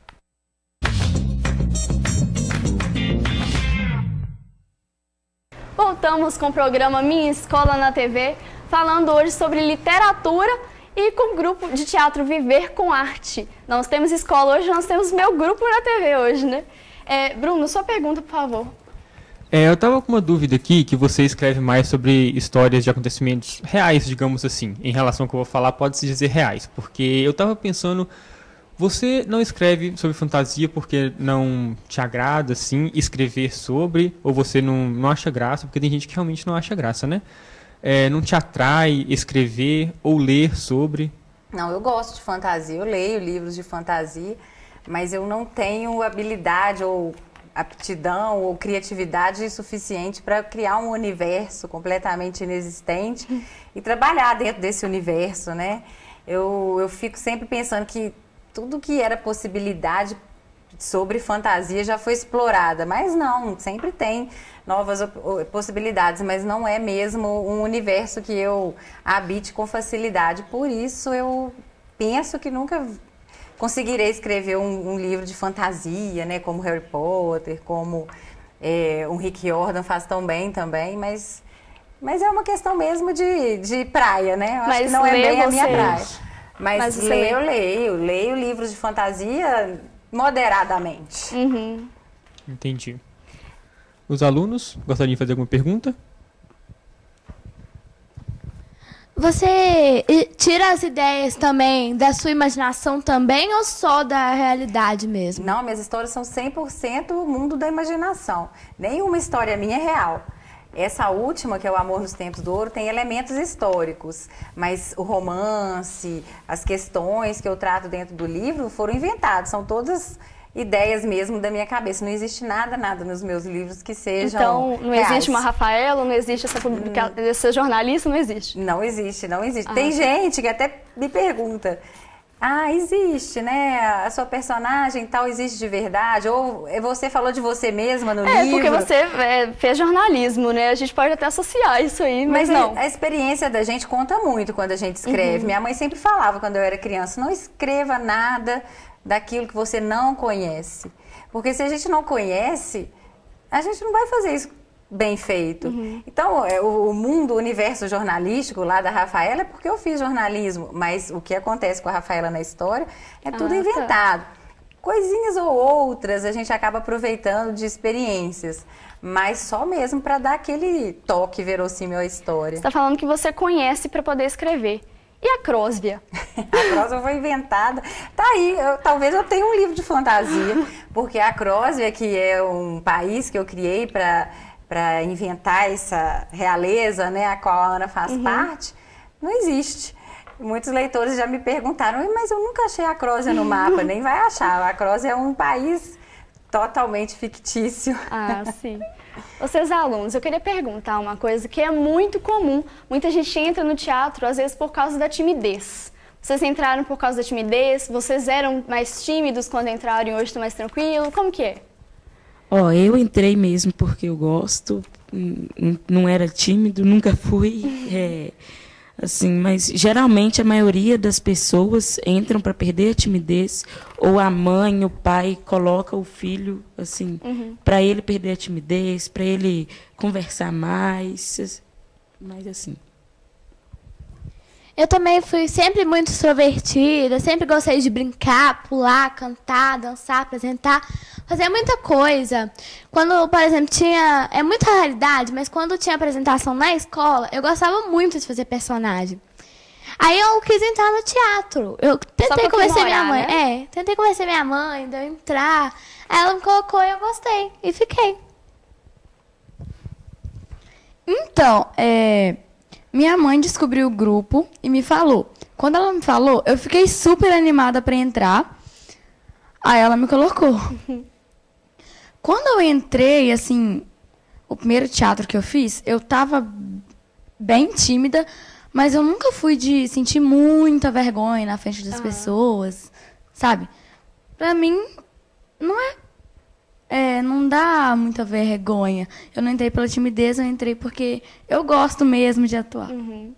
Voltamos com o programa Minha Escola na T V, falando hoje sobre literatura e com o grupo de teatro Viver com Arte. Nós temos escola hoje, nós temos meu grupo na T V hoje, né? É, Bruno, sua pergunta, por favor. É, eu estava com uma dúvida aqui, que você escreve mais sobre histórias de acontecimentos reais, digamos assim. Em relação ao que eu vou falar, pode-se dizer reais. Porque eu estava pensando, você não escreve sobre fantasia porque não te agrada, assim, escrever sobre, ou você não, não acha graça, porque tem gente que realmente não acha graça, né? É, não te atrai escrever ou ler sobre? Não, eu gosto de fantasia, eu leio livros de fantasia, mas eu não tenho habilidade ou aptidão ou criatividade suficiente para criar um universo completamente inexistente e trabalhar dentro desse universo, né? Eu, eu fico sempre pensando que tudo que era possibilidade sobre fantasia já foi explorada, mas não, sempre tem novas possibilidades, mas não é mesmo um universo que eu habite com facilidade. Por isso eu penso que nunca conseguirei escrever um, um livro de fantasia, né, como Harry Potter, como é, um Rick Riordan faz tão bem também, mas, mas é uma questão mesmo de, de praia, né? Eu acho mas que não é bem a minha você... praia. Mas, mas ler, lê... eu leio, leio livros de fantasia moderadamente. Uhum. Entendi. Os alunos gostariam de fazer alguma pergunta? Você tira as ideias também da sua imaginação também ou só da realidade mesmo? Não, minhas histórias são cem por cento mundo da imaginação. Nenhuma história minha é real. Essa última, que é o Amor nos Tempos do Ouro, tem elementos históricos, mas o romance, as questões que eu trato dentro do livro foram inventados, são todas ideias mesmo da minha cabeça. Não existe nada, nada nos meus livros que sejam Então, não reais. existe uma Rafaela, não existe essa, publica... hum. essa jornalista, não existe? Não existe, não existe. Ah, tem tá. gente que até me pergunta, ah, existe, né? A sua personagem tal existe de verdade? Ou você falou de você mesma no é, livro? É, porque você é, fez jornalismo, né? A gente pode até associar isso aí, mas, mas não. A, a experiência da gente conta muito quando a gente escreve. Uhum. Minha mãe sempre falava, quando eu era criança, não escreva nada daquilo que você não conhece. Porque se a gente não conhece, a gente não vai fazer isso bem feito. Uhum. Então, é, o, o mundo, o universo jornalístico lá da Rafaela é porque eu fiz jornalismo, mas o que acontece com a Rafaela na história é tudo Ah, inventado. Tá. Coisinhas ou outras a gente acaba aproveitando de experiências, mas só mesmo para dar aquele toque verossímil à história. Você está falando que você conhece para poder escrever. E a Crosvia? A Crosvia foi inventada. Tá aí, eu, talvez eu tenha um livro de fantasia, porque a Crosvia, que é um país que eu criei para para inventar essa realeza, né, a qual a Ana faz uhum. parte, não existe. Muitos leitores já me perguntaram, mas eu nunca achei a Crosvia no mapa, nem vai achar. A Crosvia é um país totalmente fictício. Ah, sim. Vocês alunos, eu queria perguntar uma coisa que é muito comum. Muita gente entra no teatro, às vezes, por causa da timidez. Vocês entraram por causa da timidez? Vocês eram mais tímidos quando entraram e hoje estão mais tranquilos? Como que é? Ó, oh, eu entrei mesmo porque eu gosto, não era tímido, nunca fui, é, assim, mas geralmente a maioria das pessoas entram para perder a timidez, ou a mãe, o pai coloca o filho, assim, uhum. para ele perder a timidez, para ele conversar mais, mais assim. Eu também fui sempre muito extrovertida, sempre gostei de brincar, pular, cantar, dançar, apresentar, fazer muita coisa. Quando, por exemplo, tinha... É muita raridade, mas quando tinha apresentação na escola, eu gostava muito de fazer personagem. Aí eu quis entrar no teatro. Eu tentei convencer minha mãe. Né? É, tentei convencer minha mãe de eu entrar. Aí ela me colocou e eu gostei. E fiquei. Então, é... minha mãe descobriu o grupo e me falou. Quando ela me falou, eu fiquei super animada para entrar. Aí ela me colocou. Quando eu entrei, assim, o primeiro teatro que eu fiz, eu tava bem tímida, mas eu nunca fui de sentir muita vergonha na frente das ah. pessoas, sabe? Pra mim, não é, é, não dá muita vergonha. Eu não entrei pela timidez, eu entrei porque eu gosto mesmo de atuar. Uhum.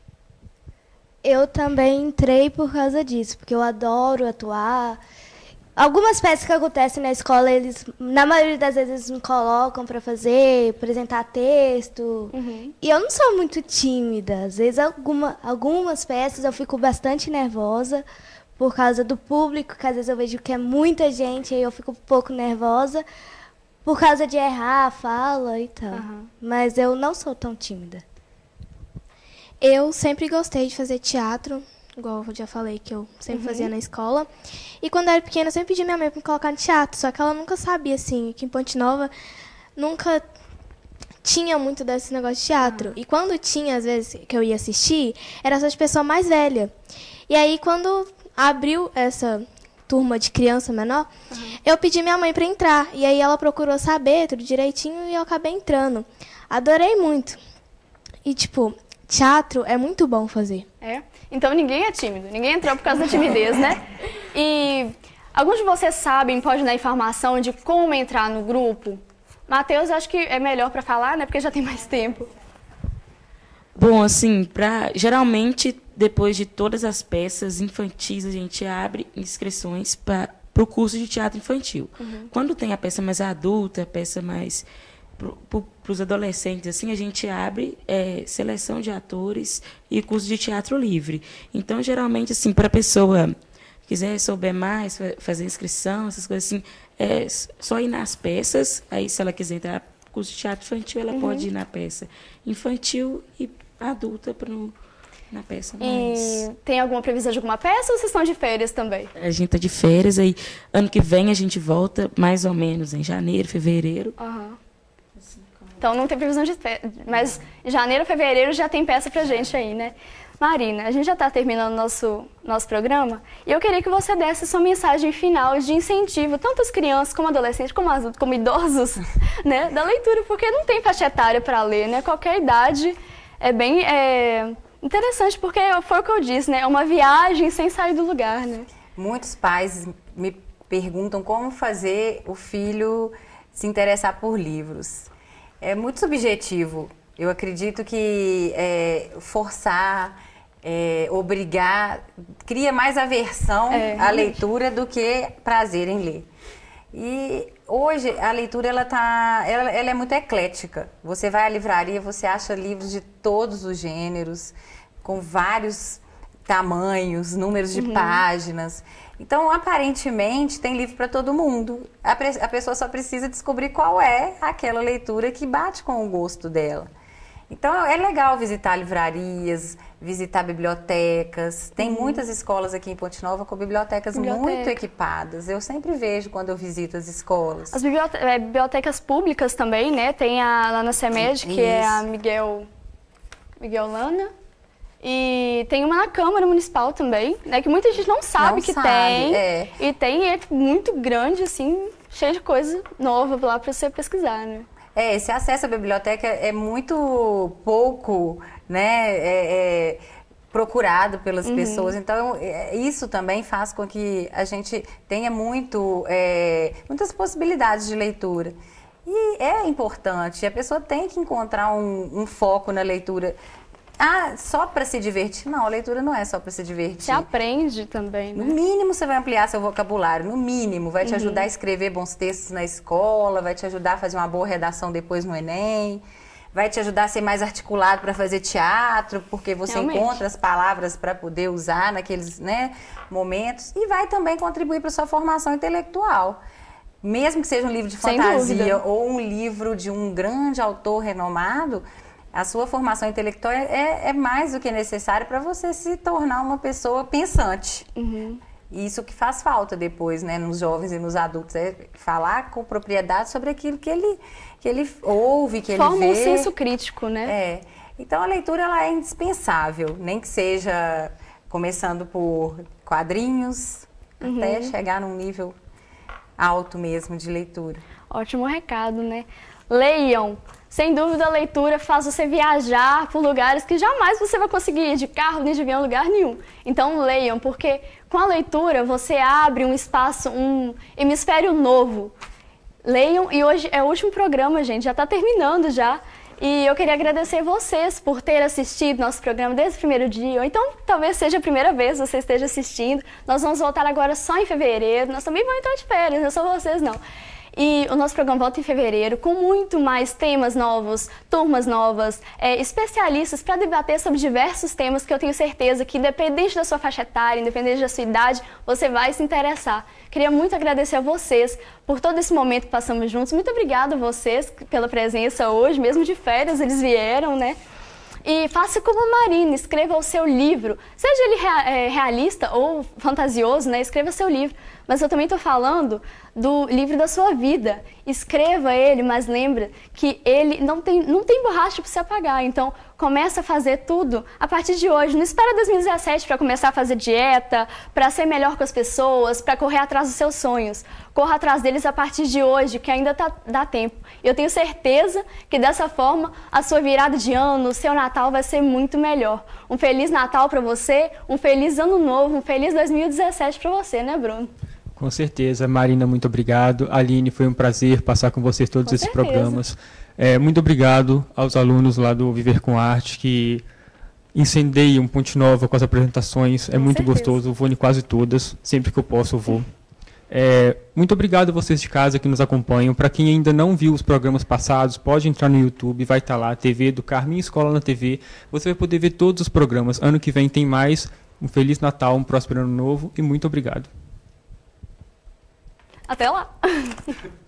Eu também entrei por causa disso, porque eu adoro atuar. Algumas peças que acontecem na escola, eles, na maioria das vezes, eles me colocam para fazer, apresentar texto. Uhum. E eu não sou muito tímida. Às vezes, alguma, algumas peças eu fico bastante nervosa por causa do público, que às vezes eu vejo que é muita gente, aí eu fico um pouco nervosa por causa de errar a fala e tal. Uhum. Mas eu não sou tão tímida. Eu sempre gostei de fazer teatro. Igual eu já falei, que eu sempre uhum. fazia na escola. E quando eu era pequena, eu sempre pedi minha mãe para me colocar no teatro. Só que ela nunca sabia, assim, que em Ponte Nova nunca tinha muito desse negócio de teatro. Ah. E quando tinha, às vezes, que eu ia assistir, era só de pessoa mais velha. E aí, quando abriu essa turma de criança menor, uhum. eu pedi minha mãe para entrar. E aí ela procurou saber tudo direitinho e eu acabei entrando. Adorei muito. E, tipo, teatro é muito bom fazer. É? Então ninguém é tímido, ninguém entrou por causa da timidez, né? E alguns de vocês sabem, pode dar informação de como entrar no grupo? Matheus, acho que é melhor para falar, né? Porque já tem mais tempo. Bom, assim, pra, geralmente, depois de todas as peças infantis, a gente abre inscrições para o curso de teatro infantil. Uhum. Quando tem a peça mais adulta, a peça mais... para os adolescentes, assim, a gente abre é, seleção de atores e curso de teatro livre. Então, geralmente, assim, para a pessoa que quiser souber mais, fazer inscrição, essas coisas assim, é só ir nas peças. Aí, se ela quiser entrar no curso de teatro infantil, ela uhum. pode ir na peça infantil e adulta para na peça mais. E tem alguma previsão de alguma peça ou vocês estão de férias também? A gente está de férias, aí ano que vem a gente volta mais ou menos em janeiro, fevereiro. Uhum. Então não tem previsão de férias, mas em janeiro, fevereiro já tem peça pra gente aí, né? Marina, a gente já está terminando o nosso, nosso programa e eu queria que você desse sua mensagem final de incentivo, tanto as crianças como adolescentes, como adultos, como idosos, né, da leitura, porque não tem faixa etária para ler, né? Qualquer idade é bem é, interessante, porque foi o que eu disse, né? É uma viagem sem sair do lugar, né? Muitos pais me perguntam como fazer o filho se interessar por livros. É muito subjetivo. Eu acredito que é, forçar, é, obrigar, cria mais aversão é, à leitura do que prazer em ler. E hoje a leitura ela tá, ela, ela é muito eclética. Você vai à livraria, você acha livros de todos os gêneros, com vários tamanhos, números de uhum. páginas. Então, aparentemente, tem livro para todo mundo. A, a pessoa só precisa descobrir qual é aquela leitura que bate com o gosto dela. Então, é legal visitar livrarias, visitar bibliotecas. Tem uhum. muitas escolas aqui em Ponte Nova com bibliotecas Biblioteca. muito equipadas. Eu sempre vejo quando eu visito as escolas. As bibliote é, bibliotecas públicas também, né? Tem a, lá na CEMED, que é a Miguel, Miguel Lana. E tem uma na Câmara Municipal também, né? Que muita gente não sabe não que sabe, tem. É. E tem, é muito grande, assim, cheio de coisa nova lá para você pesquisar, né? É, esse acesso à biblioteca é muito pouco, né, é, é, procurado pelas uhum. pessoas. Então, é, isso também faz com que a gente tenha muito, é, muitas possibilidades de leitura. E é importante, a pessoa tem que encontrar um, um foco na leitura. Ah, só para se divertir? Não, a leitura não é só para se divertir. Você aprende também, né? No mínimo você vai ampliar seu vocabulário, no mínimo. Vai te uhum. ajudar a escrever bons textos na escola, vai te ajudar a fazer uma boa redação depois no Enem, vai te ajudar a ser mais articulado para fazer teatro, porque você Realmente. encontra as palavras para poder usar naqueles né, momentos. E vai também contribuir para a sua formação intelectual. Mesmo que seja um livro de fantasia ou um livro de um grande autor renomado, a sua formação intelectual é, é mais do que necessária para você se tornar uma pessoa pensante. Uhum. Isso que faz falta depois, né, nos jovens e nos adultos, é falar com propriedade sobre aquilo que ele, que ele ouve, que Forma ele vê. Forma um senso crítico, né? É. Então, a leitura ela é indispensável, nem que seja começando por quadrinhos, uhum. até chegar num nível alto mesmo de leitura. Ótimo recado, né? Leiam! Sem dúvida, a leitura faz você viajar por lugares que jamais você vai conseguir ir de carro nem de avião, lugar nenhum. Então, leiam, porque com a leitura você abre um espaço, um hemisfério novo. Leiam, e hoje é o último programa, gente, já está terminando já. E eu queria agradecer vocês por terem assistido nosso programa desde o primeiro dia, ou então talvez seja a primeira vez que você esteja assistindo. Nós vamos voltar agora só em fevereiro, nós também vamos entrar de férias, não é só vocês não. E o nosso programa volta em fevereiro com muito mais temas novos, turmas novas, é, especialistas para debater sobre diversos temas que eu tenho certeza que, independente da sua faixa etária, independente da sua idade, você vai se interessar. Queria muito agradecer a vocês por todo esse momento que passamos juntos. Muito obrigada a vocês pela presença hoje, mesmo de férias eles vieram, né? E faça como a Marina, escreva o seu livro, seja ele rea- realista ou fantasioso, né? Escreva seu livro. Mas eu também estou falando do livro da sua vida. Escreva ele, mas lembra que ele não tem, não tem borracha para você apagar. Então, começa a fazer tudo a partir de hoje. Não espera dois mil e dezessete para começar a fazer dieta, para ser melhor com as pessoas, para correr atrás dos seus sonhos. Corra atrás deles a partir de hoje, que ainda tá, dá tempo. Eu tenho certeza que dessa forma a sua virada de ano, o seu Natal vai ser muito melhor. Um Feliz Natal para você, um Feliz Ano Novo, um Feliz dois mil e dezessete para você, né, Bruno? Com certeza. Marina, muito obrigado. Aline, foi um prazer passar com vocês todos com esses certeza. programas. É, muito obrigado aos alunos lá do Viver com Arte que incendeiam Ponte Nova com as apresentações. É com muito certeza. gostoso. Eu vou em quase todas. Sempre que eu posso, eu vou. É, muito obrigado a vocês de casa que nos acompanham. Para quem ainda não viu os programas passados, pode entrar no YouTube, vai estar lá, T V Educar Minha Escola na T V. Você vai poder ver todos os programas. Ano que vem tem mais. Um Feliz Natal, um próspero Ano Novo e muito obrigado. Até lá!